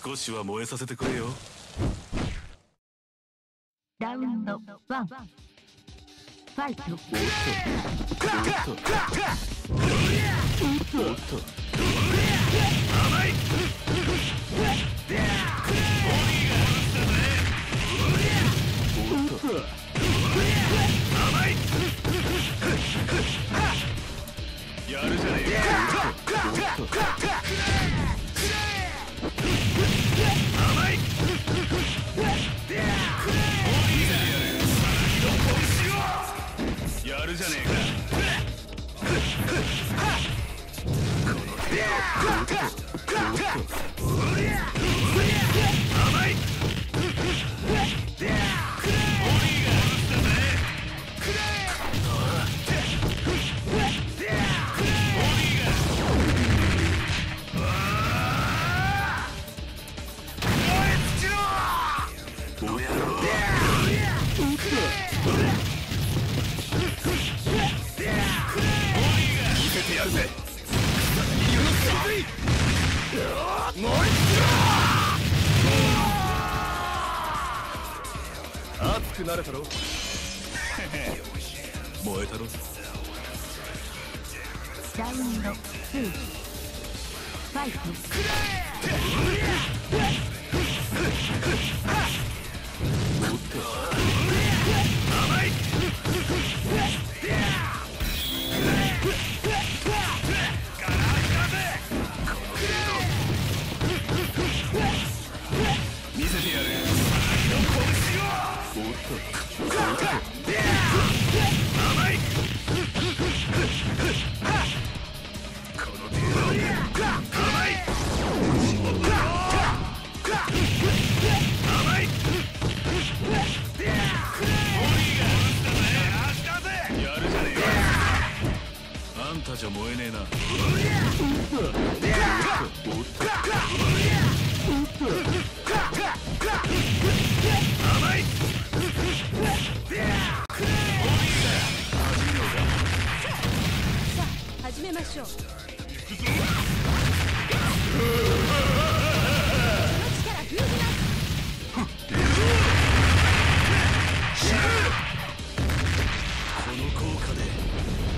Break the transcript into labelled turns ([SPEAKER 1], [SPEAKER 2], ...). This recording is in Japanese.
[SPEAKER 1] 少しは燃えさせてくれよ。
[SPEAKER 2] ラウンド1ファイト。
[SPEAKER 1] 甘い。甘い。やるじゃねえか。甘い。やるじゃねえか。この手を甘い。熱くなれたろ。燃えたろ。
[SPEAKER 2] ラウンド2ファイト。
[SPEAKER 1] 甘い。見せてやる。甘い。この程度。甘い。甘い。やるじゃねえか。あんたじゃ燃えねえな。甘い。
[SPEAKER 3] 始めましょう。
[SPEAKER 1] この効果で